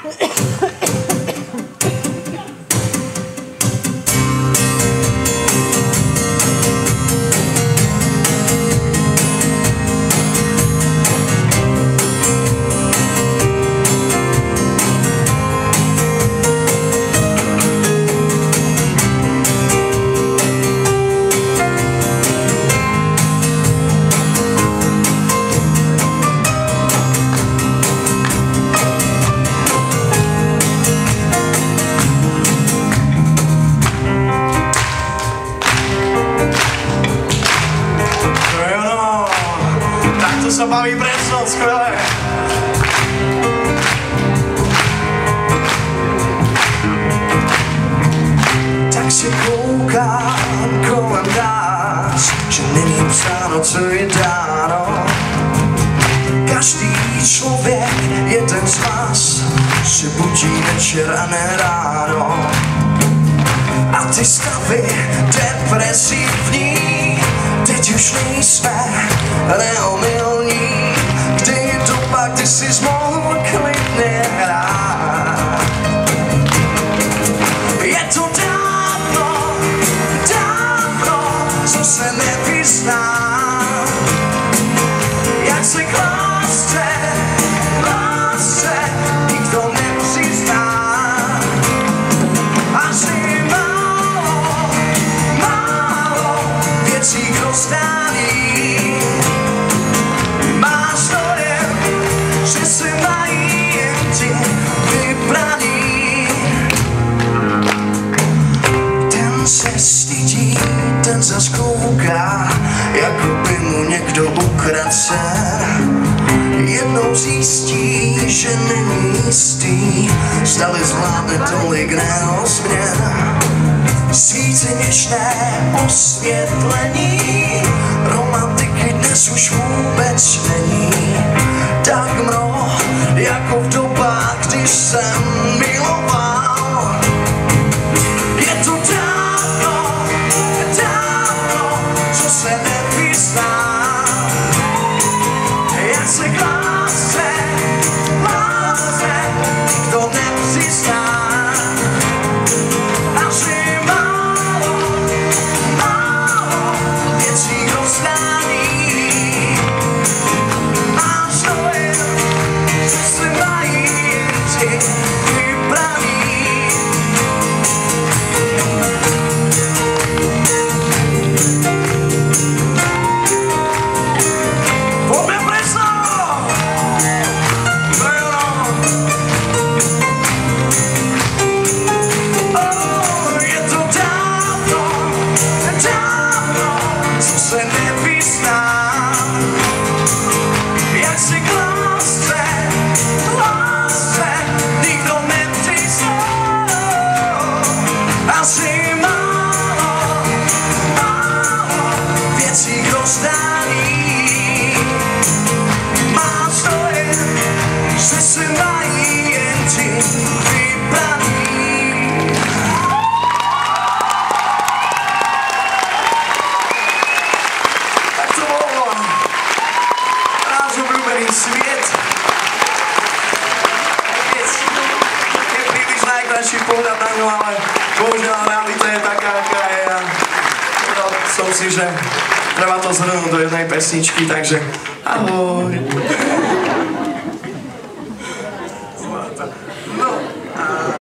Sa baví Bresno, skvělé. Tak si koukám kolem nás, že není psáno, co je dáno. Každý člověk je ten z vás, se budí večer a ne ráno. A ty stavy depresivní, teď už nejsme neomylní. Kde je doba, kdy jsi mohl klidně hrát? Je to dávno, dávno, co se nevyzná. Jak se k lásce nikdo nepřizná. Asi málo věcí k rozdání. Máš dojem, že se mají jen ti vybraný. Ten se stydí, ten zas kouká, jako by mu někdo ukradl sen. Jednou zjistí, že není jistý, zdali zvládne tolik neozměn. Svíci něžné osvětlení, romantiky dnes už vůbec není. Tak mno, jako v dobách, když jsem miloval. Je to dávno, dávno, co se nevyzná. Jak se k lásce nikdo nepřizná. Asi málo věcí rozdání. Máš dojem, že se mají ti vybraný. Pojďme Bresno! No jo no. Je to dávno, dávno, co se nevyzná. Jak se k lásce nikdo nepřizná. Asi málo věcí k rozdání. Máš dojem, že se mají jen ti vybraný. Tak to bylo náš oblíbený svět. Je příliš najkrajší pohled na ňu, ale bohužel realita je taká, jaká je. Som si, že treba to zhrnúť do jednej pesničky, takže ahoj. No